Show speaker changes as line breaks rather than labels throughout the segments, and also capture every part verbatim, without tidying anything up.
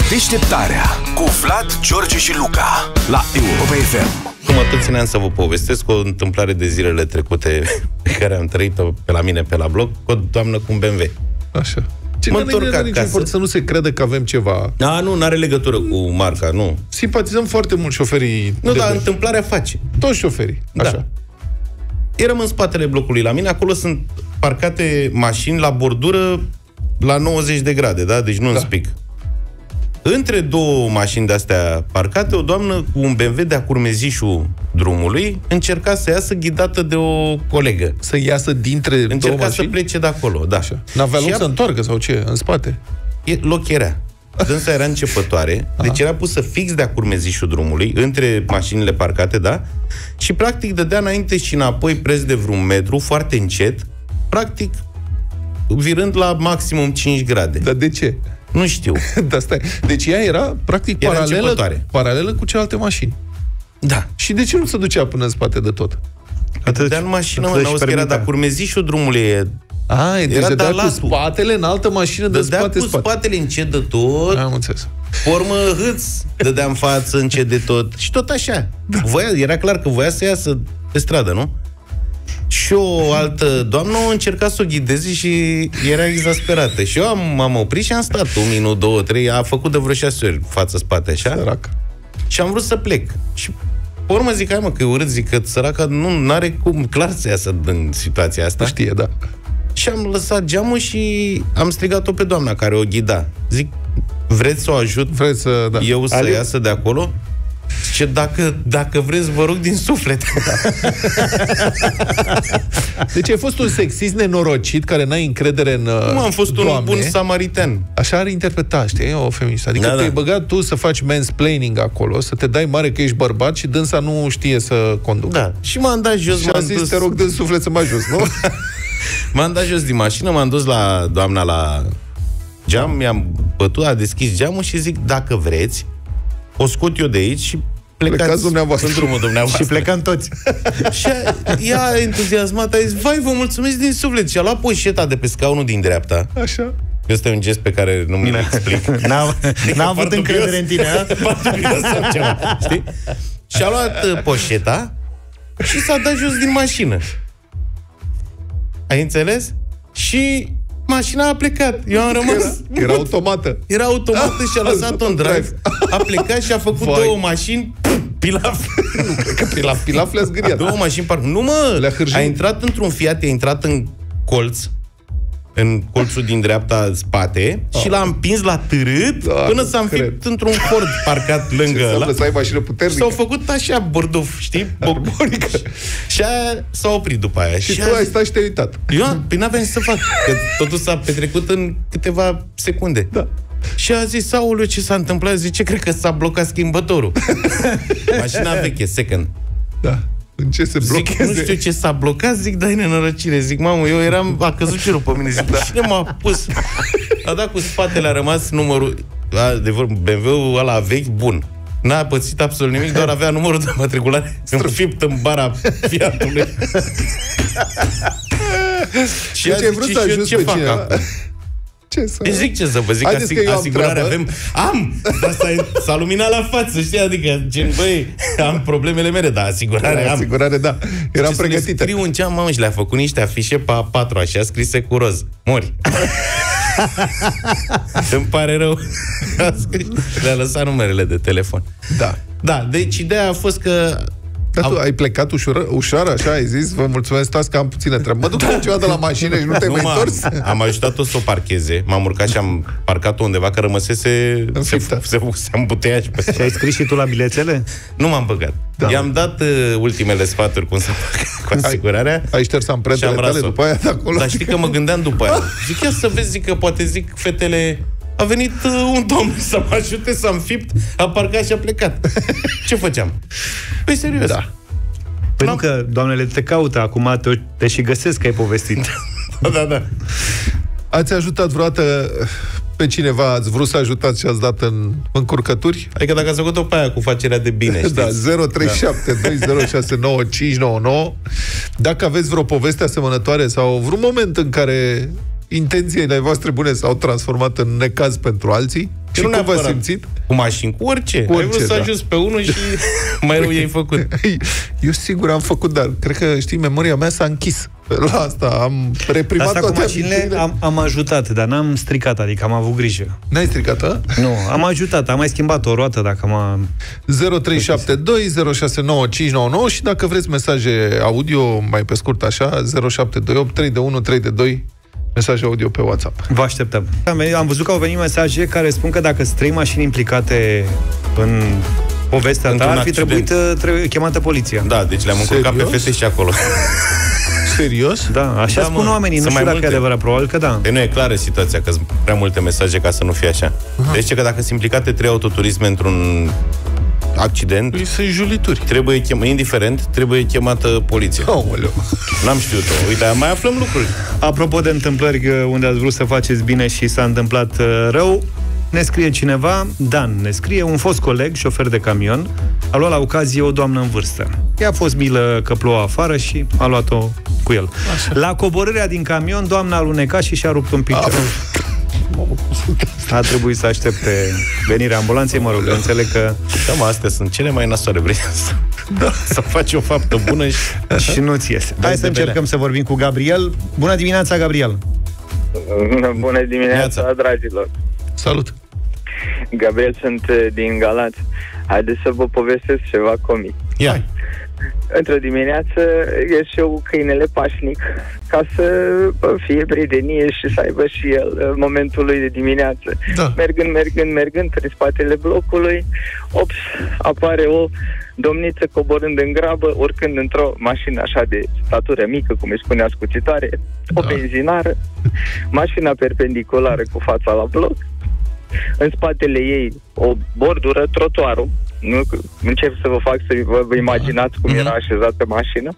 Deșteptarea cu Vlad, George și Luca la Europa F M.
Cum atât țineam să vă povestesc o întâmplare de zilele trecute pe care am trăit-o pe la mine pe la bloc, cu o doamnă cu un B M W.
Așa. Ce
mă întorc acasă.
Să nu se crede că avem ceva.
A, nu, n-are legătură cu marca, nu.
Simpatizăm foarte mult șoferii.
Nu, dar întâmplarea face.
Toți șoferii, așa.
Da. Eram în spatele blocului la mine, acolo sunt parcate mașini la bordură la nouăzeci de grade, da? Deci nu da. În spic. Între două mașini de-astea parcate, o doamnă cu un B M W de-a curmezișul drumului încerca să iasă ghidată de o colegă.
Să iasă dintre
încerca
două mașini?
Încerca să plece de acolo, da.
Așa. N-avea loc
a...
să întoarcă sau ce? În spate?
E, loc era. Dânsa era începătoare,
Aha.
deci era pusă fix de-a curmezișul drumului, între mașinile parcate, da? Și practic dădea înainte și înapoi preț de vreun metru, foarte încet, practic virând la maximum cinci grade.
Dar de ce?
Nu știu.
Da, stai. Deci ea era practic
era
paralelă, paralelă cu celelalte mașini.
Da.
Și de ce nu se ducea până în spate de tot?
Atât de-a în mașină, mă, n-auzi că era de-a curmezișul drumului.
A, deci dădea cu spatele în altă mașină de
dădea
spate,
cu
spate.
spatele încet de tot.
Am înțeles.
Formă hâț, dădea în față încet de tot. Și tot așa. Da. Voia, era clar că voia să iasă pe stradă, nu? Și o altă doamnă o încerca să o ghideze și era exasperată. Și eu am, am oprit și am stat un minut, două, trei, a făcut de vreo șase ori față-spate, așa.
Sărac.
Și am vrut să plec. Și pe urmă zic, hai mă, că e urât, zic că săraca nu are cum clar să iasă din situația asta.
Știe, da.
Și am lăsat geamul și am strigat-o pe doamna care o ghida. Zic, vreți să o ajut
vreți să, da.
eu să
Ale...
iasă de acolo? Și dacă, dacă vreți, vă rog din suflet.
Deci ai fost un sexist nenorocit care n-ai încredere în
Nu, am fost
doamne.
un bun samaritan.
Așa ar interpreta, știi, o feministă. Adică
da,
te-ai
da.
băgat tu să faci mansplaining acolo, să te dai mare că ești bărbat și dânsa nu știe să conducă.
Da. Și m-am dat jos.
Și
m-am
a zis,
dus...
te rog din suflet să mă ajut, nu?
M-am dat jos din mașină, m-am dus la doamna la geam, mi-am bătut, a deschis geamul și zic, dacă vreți, o scot eu de aici și plecați,
plecați dumneavoastră.
în drumul dumneavoastră.
Și plecăm toți.
Și ea, entuziasmat, a zis, vai, vă mulțumesc din suflet. Și a luat poșeta de pe scaunul din dreapta.
Așa.
Este un gest pe care nu mi-l explic.
N-am, n-am avut încredere în tine, a?
Sau ceva, știi? Și a luat uh, poșeta și s-a dat jos din mașină. Ai înțeles? Și mașina a plecat. Eu am rămas...
Era, era automată.
Era automată și a lăsat-o în drive. A plecat și a făcut Vai. două mașini pilaf.
Nu, cred că pilaf, pilaf le-a zgâriat.
Două mașini par... Nu, mă!
Le-a
a intrat într-un Fiat, a intrat în colț, în colțul din dreapta spate oh. și l-a împins la târât da, până s-a înfipt într-un Ford parcat lângă ăla.
Să ai mașină puternică.
S-au făcut așa borduf, știi? Bocborică. Și aia s-a oprit după aia.
Și,
și
tu ai stat și te-ai uitat.
Eu, păi n-aveam ce să fac, că totul s-a petrecut în câteva secunde.
Da.
Și a zis, aoleu, ce s-a întâmplat? Zice, cred că s-a blocat schimbătorul. Mașina veche, second.
Da. În ce se blocheze?
Zic, nu știu ce s-a blocat, zic, dai nenorocire. Zic, mamă, eu eram, a căzut cerul pe mine. Zic, da. Cine m-a pus? A dat cu spatele, a rămas numărul, adevăr, B M W-ul ăla vechi, bun. N-a pățit absolut nimic, doar avea numărul de matriculare înfipt în bara Fiatului. Și
deci ai vrut să ajuți pe cineva? Ce să...
Îi zic ce să vă zic, asig- asigurare avem. Am! Asta e, s-a luminat la față, știi? Adică, gen, băi, am problemele mele, dar asigurare am.
Asigurare, da. Eram pregătită.
Scriu în geam, mamă, și le-a făcut niște afișe pe A patru, așa, scrise cu roz. Mori. Îmi pare rău. Le-a lăsat numerele de telefon.
Da.
Da, deci ideea a fost că
Dar tu ai plecat ușor, ușor, așa, ai zis, vă mulțumesc, stați că am puțină treabă. Mă duc niciodată la mașină și nu te-ai mai întors?
Am ajutat-o să o parcheze, m-am urcat și am parcat-o undeva, că rămăsese, se, se, se îmbuteia și pe
Și ai scris și tu la bilețele?
Nu m-am băgat. Da. I-am dat uh, ultimele sfaturi cum să fac cu asigurarea.
Ai șters amprentele tale după aia de acolo?
Dar știi că mă gândeam după aia. Zic, ia să vezi, zic că poate, zic, fetele... A venit uh, un domn să mă ajute, s-a înfipt, a parcat și a plecat. Ce făceam? Păi serios. Da.
Păi nu că doamnele te caută, acum te, te și găsesc că ai povestit.
Da, da.
Ați ajutat vreodată pe cineva, ați vrut să ajutați și ați dat în încurcături?
Adică dacă ați făcut-o pe aia cu facerea de bine, știți?
Da, zero trei șapte doi zero șase nouă cinci nouă nouă. Dacă aveți vreo poveste asemănătoare sau vreun moment în care intențiile voastre bune s-au transformat în necaz pentru alții, Și cum v-ați simțit?
Cu mașini, cu orice. Cu orice, ai vrut să da. ajungi pe unul și mai rău i-ai făcut.
Eu sigur am făcut, dar cred că, știi, memoria mea s-a închis. La asta am reprimat
asta
toate
cu mașinile am, am ajutat, dar n-am stricat, adică am avut grijă.
N-ai stricat, a?
Nu, am ajutat, am mai schimbat o roată dacă m-a...
zero trei șapte doi zero șase nouă cinci nouă nouă și dacă vreți mesaje audio, mai pe scurt așa, zero șapte doi opt trei unu trei doi, mesaje audio pe WhatsApp.
Vă așteptăm. Am văzut că au venit mesaje care spun că dacă sunt trei mașini implicate în povestea ta, ar fi trebuit trebuie, chemată poliția.
Da, deci le-am încurcat pe fete și acolo.
Serios?
Da, așa da, spun mă, oamenii, nu știu dacă e adevărat, probabil că da.
Păi nu e clară situația, că sunt prea multe mesaje ca să nu fie așa. Aha. Deci că dacă sunt implicate trei autoturisme într-un accident,
păi sunt julituri.
Trebuie chem... indiferent, trebuie chemată poliția.
Aoleu.
N-am știut-o. Uite, mai aflăm lucruri.
Apropo de întâmplări unde ați vrut să faceți bine și s-a întâmplat rău, ne scrie cineva, Dan ne scrie, un fost coleg, șofer de camion, a luat la ocazie o doamnă în vârstă. I-a fost milă că plouă afară și a luat-o cu el. Așa. La coborârea din camion, doamna a alunecat și și-a rupt un picior. A trebuit să aștepte venirea ambulanței, mă rog, da. Înțeleg că...
Da, mă, astea sunt cele mai nasoare, vrei să, da. să faci o faptă bună și,
și nu-ți iese. Hai să încercăm belea. Să vorbim cu Gabriel. Bună dimineața, Gabriel!
Bună dimineața, dragilor!
Salut!
Gabriel, sunt din Galați. Haideți să vă povestesc ceva comic.
Ia!
Într-o dimineață ies eu câinele pașnic ca să fie prietenie și să aibă și el momentul lui de dimineață. Da. Mergând, mergând, mergând prin spatele blocului, ops, apare o domniță coborând în grabă, urcând într-o mașină așa de statură mică, cum îi spunea scuțitoare, o da. benzinară, mașina perpendiculară cu fața la bloc, în spatele ei o bordură, trotuarul. Nu, încep să vă fac să vă, vă imaginați cum era așezată mașina.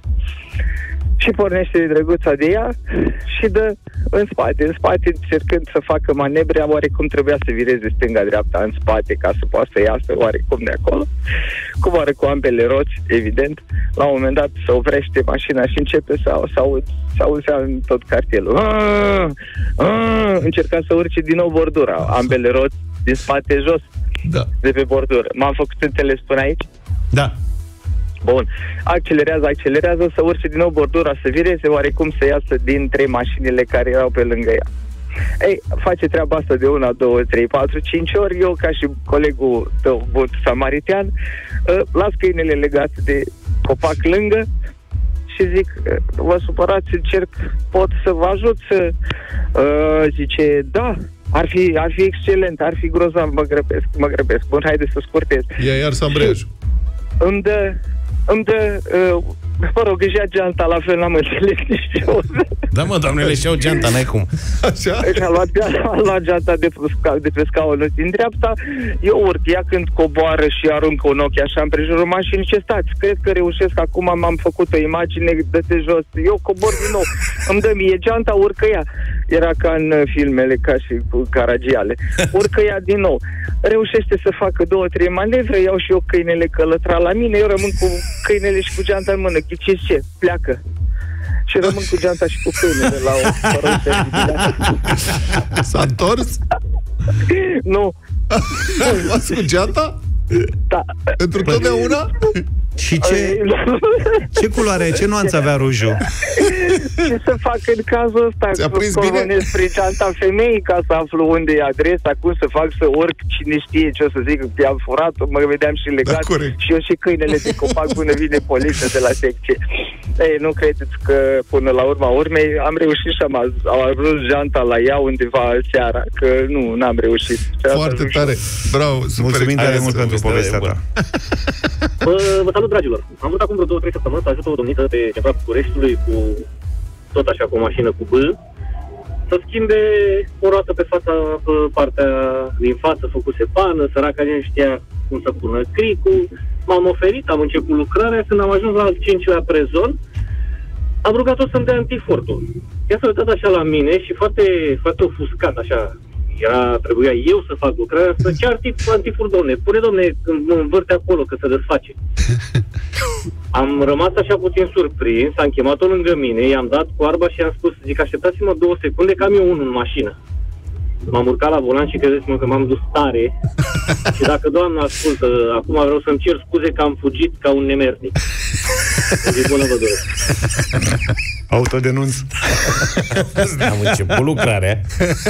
Și pornește de drăguța de ea și dă în spate, în spate, încercând să facă manebre, oarecum trebuia să vireze stânga-dreapta în spate ca să poată să iasă oarecum de acolo. Coboară cu ambele roți, evident. La un moment dat se oprește mașina și începe să, să aud, să auzea în tot cartierul. Aaaa! Aaaa! Încerca să urce din nou bordura, ambele roți din spate jos. Da. De pe bordură. M-am făcut înțeles până aici?
Da.
Bun. Accelerează, accelerează, să urce din nou bordura, să vireze, oarecum să iasă din trei mașinile care erau pe lângă ea. Ei, face treaba asta de una, două, trei, patru, cinci ori. Eu, ca și colegul tău, bun samaritean, las câinele legat de copac lângă și zic, vă supărați, încerc, pot să vă ajut să... Uh, zice, da, Ar fi, ar fi excelent, ar fi grozav, mă grăbesc, mă grăbesc. Bun, haide să scurtez.
Ia iar să ambreiajul.
Îmi dă, îmi dă, uh, mă rog, își ia geanta, la fel n-am înțeles nici eu.
Da, mă, doamnele, și-au geanta, n-ai cum.
Așa?
Și a luat, a luat geanta de, de pe scaunul din dreapta, eu urc, ea când coboară și aruncă un ochi așa împrejurul mașinii, ce stați, cred că reușesc, acum m-am făcut o imagine, dă-te jos, eu cobor din nou, îmi dă mie geanta, urcă ea. Era ca în filmele, ca și cu Caragiale. Urcă ea din nou. Reușește să facă două, trei manevre, iau și eu câinele călătra la mine, eu rămân cu câinele și cu geanta în mână. Ghiciți ce? Pleacă. Și rămân cu geanta și cu câinele la o fără.
S-a întors?
Nu.
V-ați cu geanta?
Da.
Pentru totdeauna?
Și ce, ce culoare, ce nuanță avea rujul?
Ce să fac în cazul ăsta?
Ți-a prins bine?
Spre geanta femeii ca să aflu unde e adresa, cum să fac să urc, cine știe ce o să zic, că i-am furat, mă vedeam și legat, da, și eu și câinele de copac până vine poliția de la secție. Ei, nu credeți că până la urma urmei am reușit și am, am ajuns geanta la ea undeva seara, că nu, n-am reușit.
Foarte tare, bravo, super.
Mulțumim tare mult pentru povestea ta.
Vă salut, dragilor. Am vrut acum vreo două, trei săptămâni să ajut o domniță pe centrala Bucureștiului cu tot așa, cu o mașină cu B, să schimbe o roată pe fața, pe partea din față, făcuse pană, săraca nu știa cum să pună cricul. M-am oferit, am început lucrarea, când am ajuns la al cincilea prezon, am rugat-o să-mi dea antifortul. Ea s-a uitat așa la mine și foarte, foarte ofuscat, așa, era, trebuia eu să fac lucrarea, să ce antifur, domne, pune, domne, mă învârte acolo, că se desface. Am rămas așa puțin surprins, am chemat-o lângă mine, i-am dat cu arba și i-am spus, zic, așteptați-mă două secunde, că am eu unul în mașină. M-am urcat la volan și credeți-mă că m-am dus tare. Și dacă doamna ascultă, acum vreau să-mi cer scuze că am fugit ca un nemernic. Zic, bună vă doresc.
Autodenunț.
Am început lucrarea.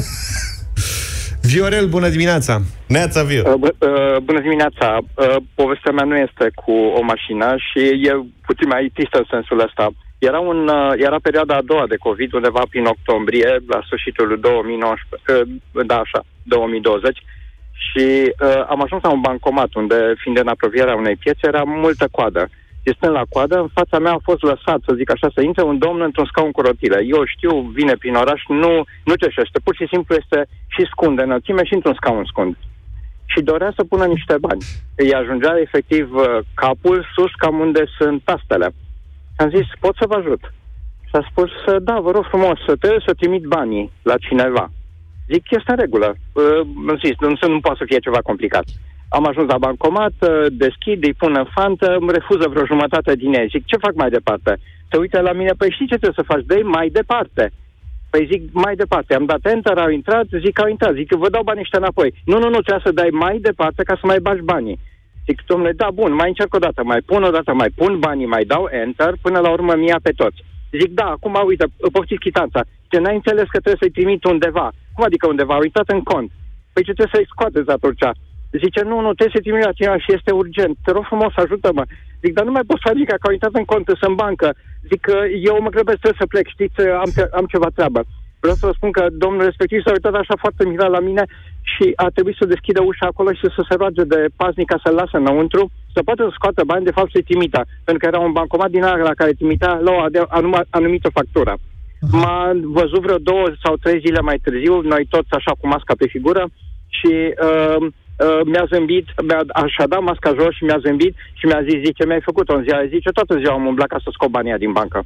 Viorel, bună dimineața!
Neața, Vio!
Uh, b- uh, bună dimineața! Uh, povestea mea nu este cu o mașină și e puțin mai tristă în sensul ăsta. Era, un, uh, era perioada a doua de COVID, undeva prin octombrie, la sfârșitul două mii nouăsprezece, uh, da, așa, două mii douăzeci, și uh, am ajuns la un bancomat unde, fiind în apropierea unei piețe, era multă coadă. Și stând la coadă, în fața mea a fost lăsat, să zic așa, să intre un domn într-un scaun cu rotile. Eu știu, vine prin oraș, nu, nu ceșește, pur și simplu este și scund de înălțime și într-un scaun scund. Și dorea să pună niște bani. Îi ajungea efectiv capul sus, cam unde sunt tastele. Am zis, pot să vă ajut? Și a spus, da, vă rog frumos, trebuie să trimit banii la cineva. Zic, este în regulă. Am zis, nu, nu poate să fie ceva complicat. Am ajuns la bancomat, deschid, îi pun în fantă, îmi refuză vreo jumătate din ei. Zic, ce fac mai departe? Se uită la mine, păi știi ce trebuie să faci? Dă-i mai departe. Păi zic, mai departe. Am dat enter, au intrat, zic, au intrat. Zic, vă dau banii ăștia înapoi. Nu, nu, nu, trebuie să dai mai departe ca să mai bagi banii. Zic, domnule, da, bun, mai încerc o dată, mai pun o dată, mai pun banii, mai dau enter, până la urmă mi-ia pe toți. Zic, da, acum, uite, poftiți chitanța. Ce n-ai înțeles că trebuie să-i trimit undeva. Cum adică undeva? Au uitat în cont. Păi ce trebuie să-i scoateți atunci? Zice, nu, nu, trebuie să trimit la cineva și este urgent. Te rog frumos, ajută-mă. Zic, dar nu mai pot să adică că au intrat în cont, sunt în bancă. Zic că eu mă grăbesc, trebuie să plec, știți, am, am ceva treabă. Vreau să vă spun că domnul respectiv s-a uitat așa foarte mirat la mine și a trebuit să deschidă ușa acolo și să se roage de paznic ca să-l lasă înăuntru, să poată să scoată bani, de fapt să-i trimită. Pentru că era un bancomat din ăla la care trimitea la o anumită factură. M-a văzut vreo două sau trei zile mai târziu, noi toți așa cu masca pe figură și... Uh, Uh, mi-a zâmbit, mi-a, așa dat masca jos și mi-a zâmbit și mi-a zis, zice, mi-ai făcut-o în ziua, zice, toată ziua am umblat ca să scot banii din bancă.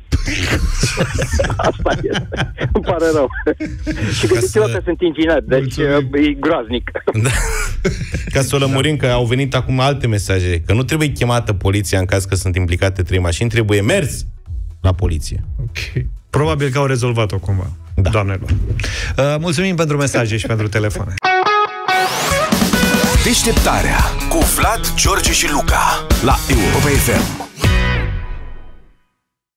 Asta este. Îmi pare rău. Și gândiți-vă să... că sunt inginer, deci uh, e groaznic. Da.
Ca să o lămurim, că au venit acum alte mesaje, că nu trebuie chemată poliția în caz că sunt implicate trei mașini, trebuie mers la poliție.
Ok. Probabil că au rezolvat-o cumva, da. Doamnelor. Uh, mulțumim pentru mesaje și pentru telefoane.
Deșteptarea cu Vlad, George și Luca la Europa F M.